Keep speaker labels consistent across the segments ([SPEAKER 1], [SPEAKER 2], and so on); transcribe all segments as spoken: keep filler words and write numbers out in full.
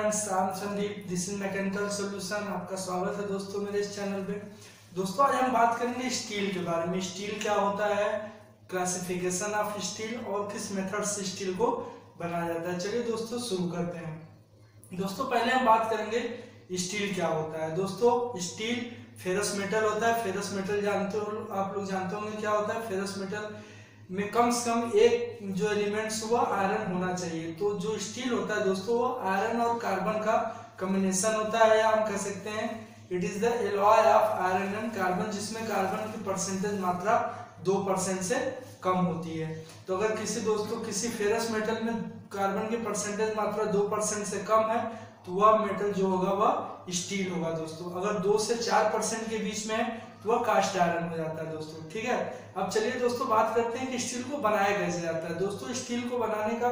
[SPEAKER 1] Friends, I am Sandeep, this is mechanical solution. आपका स्वागत है दोस्तों मेरे इस चैनल पे। दोस्तों आज हम बात करेंगे स्टील के बारे में। स्टील क्या होता है, क्लासिफिकेशन ऑफ स्टील और किस मेथड से स्टील को बनाया जाता है। चलिए दोस्तों शुरू करते हैं। दोस्तों पहले हम बात करेंगे स्टील क्या होता है। दोस्तों स्टील फेरस मेटल होता है। फेरस मेटल जानते हो आप लोग जानते होंगे क्या होता है। फेरस मेटल में कम से कम एक जो एलिमेंट्स हुआ आयरन होना चाहिए। तो जो स्टील होता है दोस्तों वो आयरन और कार्बन का कॉम्बिनेशन होता है, या हम कह सकते हैं it is the alloy of iron and carbon, जिसमें कार्बन की परसेंटेज मात्रा दो परसेंट से कम होती है। तो अगर किसी दोस्तों किसी फेरस मेटल में कार्बन की परसेंटेज मात्रा दो परसेंट से कम है तो वह मेटल जो होगा वह स्टील होगा दोस्तों। अगर दो से चार परसेंट के बीच में है तो वह कास्ट आयरन हो जाता है दोस्तों। ठीक है, अब चलिए दोस्तों बात करते हैं कि स्टील को बनाया कैसे जाता है। दोस्तों स्टील को बनाने का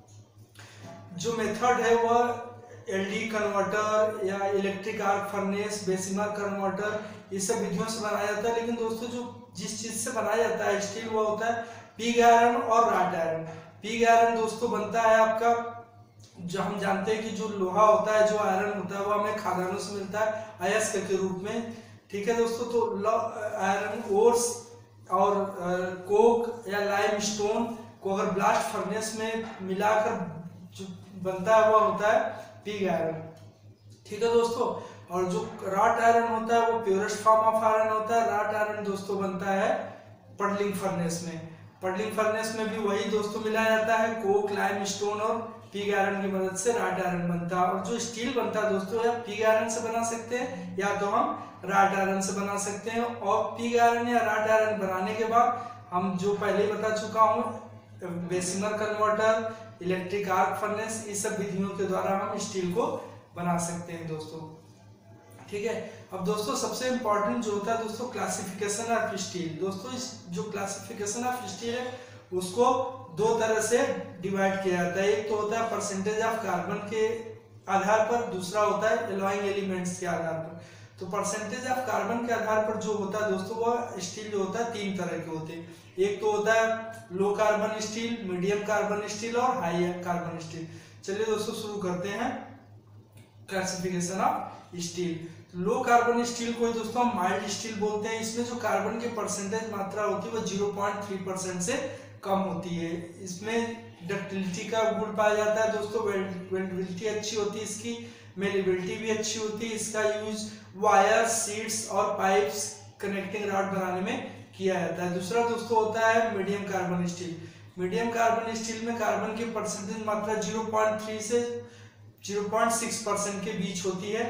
[SPEAKER 1] जो मेथड है वह एलडी कन्वर्टर या electric arc furnace, Bessemer converter, इस सब विधियों से बनाया जाता है। लेकिन दोस्तों जो जिस चीज से बनाया जाता है स्टील वो होता है पिग आयरन और राट आयरन। पिग आयरन दोस्तों बनता है आपका, जो हम जानते हैं कि जो लोहा होता है, जो आयरन होता है वो हमें खादानों से मिलता है अयस्क के रूप में। ठीक है दोस्तों, तो आयरन ओर्स और कोक या लाइम स्टोन को अगर ब्लास्ट फर्नेस में मिलाकर जो बनता है वो होता है पिग आयरन। ठीक है दोस्तों, और जो राट आयरन होता है वो प्योरेस्ट फॉर्म ऑफ आयरन होता है। राट आयरन दोस्तों बनता है पडलिंग फर्नेस में। पडलिंग फर्नेस में भी वही दोस्तों मिलाया जाता है कोक, लाइम स्टोन और पिग आयरन की मदद से राट आयरन बनता है। और जो स्टील बनता है दोस्तों या पिग आयरन से बना सकते हैं या तो हम राट आयरन से बना सकते हैं। और पिग आयरन या राट आयरन बनाने के बाद हम जो पहले बता चुका हूँ Bessemer converter, electric arc furnace, इस सब विधियों के द्वारा हम स्टील को बना सकते हैं दोस्तों। ठीक है, अब दोस्तों सबसे इंपॉर्टेंट जो होता है दोस्तों क्लासिफिकेशन ऑफ स्टील। दोस्तों इस जो क्लासिफिकेशन ऑफ स्टील है उसको दो तरह से डिवाइड किया जाता है। एक तो होता है परसेंटेज ऑफ कार्बन के आधार पर, दूसरा होता है एलॉइंग एलिमेंट्स के आधार पर। तो परसेंटेज ऑफ कार्बन के आधार पर जो होता है दोस्तों वह स्टील जो होता है तीन तरह के होते हैं। एक तो होता है low carbon steel, medium carbon steel और हाई कार्बन स्टील। चलिए दोस्तों शुरू करते हैं classification of steel. Low carbon steel को दोस्तों हम माइल्ड स्टील बोलते हैं। इसमें जो कार्बन की परसेंटेज मात्रा होती है वो जीरो पॉइंट थ्री परसेंट से कम होती है। इसमें डक्टिलिटी का गुण पाया जाता है दोस्तों, वेल्डेबिलिटी अच्छी होती है, इसकी मेलेबिलिटी भी अच्छी होती है। इसका यूज वायर, सीट्स और पाइप्स, कनेक्टिंग रॉड बनाने में किया जाता है। दूसरा दोस्तों होता है medium carbon steel. Medium carbon steel में कार्बन की परसेंटेज मात्रा जीरो पॉइंट थ्री से जीरो पॉइंट सिक्स परसेंट के बीच होती है।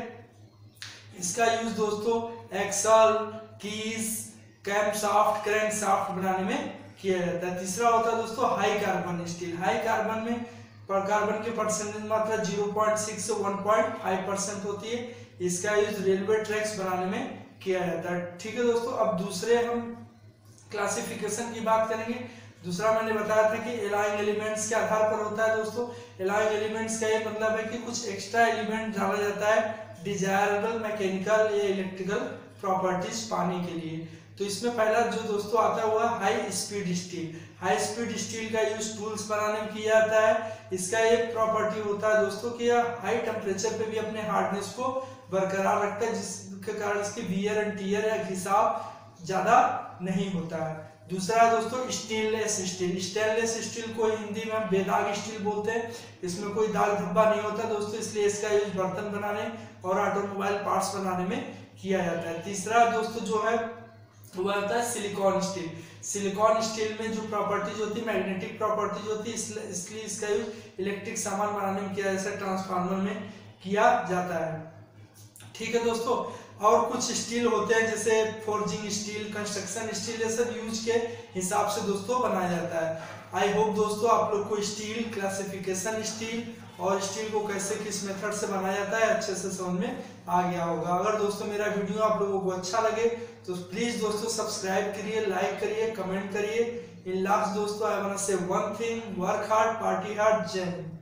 [SPEAKER 1] इसका यूज दोस्तों एक्सल, कीज, कैमशाफ्ट, क्रैंकशाफ्ट बनाने में किया जाता है। तीसरा होता है दोस्तों high carbon steel. High carbon में पर कार्बन की परसेंटेज मात्रा जीरो पॉइंट सिक्स से वन पॉइंट फाइव परसेंट होती है। इसका यूज रेलवे ट्रैक्स बनाने में किया जाता है। ठीक है दोस्तों, अब दूसरे हम क्लासिफिकेशन की बात करेंगे। दूसरा मैंने बताया था कि एलॉइंग एलिमेंट्स के आधार पर होता है दोस्तों। एलॉइंग एलिमेंट्स का ये मतलब है कि कुछ एक्स्ट्रा एलिमेंट डाला जाता है डिजायरेबल मैकेनिकल या इलेक्ट्रिकल प्रॉपर्टीज पाने के लिए। तो इसमें पहला जो दोस्तों आता है वो है high speed steel. High speed steel का यूज टूल्स बनाने में किया जाता है। इसका एक प्रॉपर्टी होता है दोस्तों कि यह हाई टेम्परेचर पे भी अपने हार्डनेस को बरकरार रखता है, जिसके कारण इसकी वियर एंड टियर या घिसाव ज्यादा नहीं होता है। दूसरा दोस्तों स्टेनलेस स्टील। स्टेनलेस स्टील को हिंदी में हम बेदाग स्टील बोलते हैं। इसमें कोई दाग धब्बा नहीं होता दोस्तों, इसलिए इसका यूज बर्तन बनाने और ऑटोमोबाइल पार्ट्स बनाने में किया जाता है। तीसरा दोस्तों जो है वो होता है सिलिकॉन स्टील। सिलिकॉन स्टील में जो प्रॉपर्टीज होती है मैग्नेटिक प्रॉपर्टीज होती है, इसलिए इसका यूज इलेक्ट्रिक सामान बनाने में किया, जैसे ट्रांसफार्मर में किया जाता है। ठीक है दोस्तों, और कुछ स्टील होते हैं जैसे फोर्जिंग स्टील, कंस्ट्रक्शन स्टील, ये सब यूज के हिसाब से दोस्तों बनाया जाता है। आई होप दोस्तों आप लोग को स्टील, क्लासिफिकेशन स्टील और स्टील को कैसे किस मेथड से बनाया जाता है अच्छे से समझ में आ गया होगा। अगर दोस्तों मेरा वीडियो आप लोगों को अच्छा लगे तो प्लीज दोस्तों सब्सक्राइब करिए, लाइक करिए, कमेंट करिए। इन लास्ट दोस्तों I want to say one thing, work hard, party hard, जय हिंद।